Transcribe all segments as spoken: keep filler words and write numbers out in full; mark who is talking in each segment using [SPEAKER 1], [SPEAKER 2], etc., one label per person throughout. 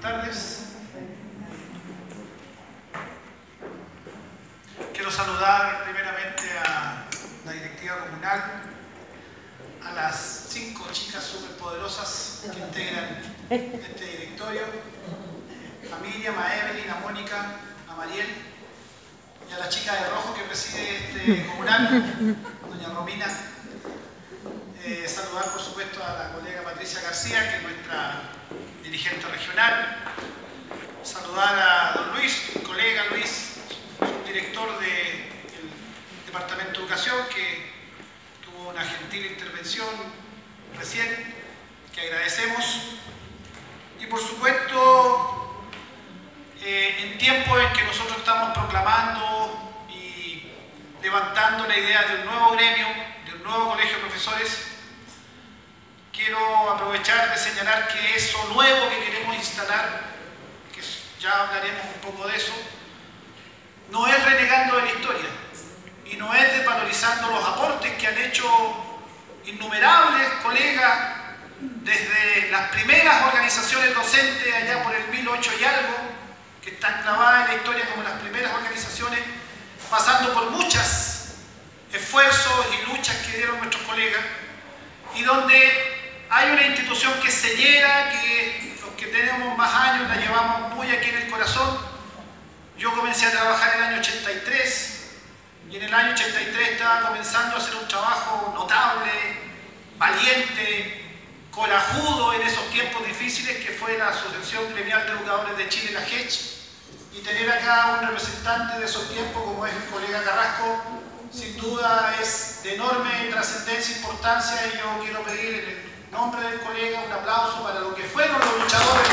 [SPEAKER 1] tardes. Quiero saludar primeramente a la directiva comunal, a las cinco chicas superpoderosas que integran este directorio, a Miriam, a Evelyn, a Mónica, a Mariel y a la chica de rojo que preside este comunal, doña Romina. Eh, saludar por supuesto a la colega Patricia García, que es nuestra dirigente regional. Saludar a don Luis, mi colega Luis, subdirector del Departamento de Educación, que tuvo una gentil intervención recién, que agradecemos. Y por supuesto, eh, en tiempos en que nosotros estamos proclamando y levantando la idea de un nuevo gremio, de un nuevo colegio de profesores, quiero aprovechar de señalar que eso nuevo que queremos instalar, que ya hablaremos un poco de eso, no es renegando de la historia y no es desvalorizando los aportes que han hecho innumerables colegas desde las primeras organizaciones docentes allá por el mil ocho y algo, que están clavadas en la historia como las primeras organizaciones, pasando por muchos esfuerzos y luchas que dieron nuestros colegas, y donde hay una institución que es señera, que los que tenemos más años la llevamos muy aquí en el corazón. Yo comencé a trabajar en el año ochenta y tres y en el año ochenta y tres estaba comenzando a hacer un trabajo notable, valiente, corajudo en esos tiempos difíciles, que fue la Asociación Gremial de Educadores de Chile, la G E C H, y tener acá un representante de esos tiempos como es el colega Carrasco, sin duda es de enorme trascendencia e importancia, y yo quiero pedir en el nombre del colega un aplauso para lo que fueron los luchadores.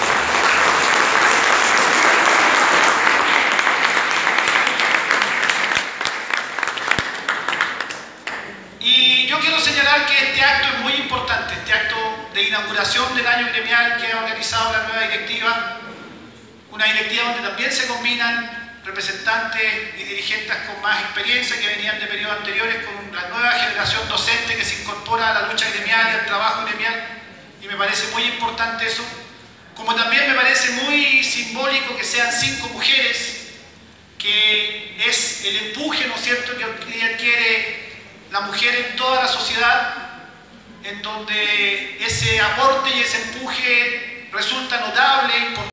[SPEAKER 1] Y yo quiero señalar que este acto es muy importante, este acto de inauguración del año gremial que ha organizado la nueva directiva, una directiva donde también se combinan representantes y dirigentes con más experiencia que venían de periodos anteriores, con la nueva generación docente que se incorpora a la lucha gremial y al trabajo gremial, y me parece muy importante eso. Como también me parece muy simbólico que sean cinco mujeres, que es el empuje, ¿no es cierto?, que adquiere la mujer en toda la sociedad, en donde ese aporte y ese empuje resulta notable, importante.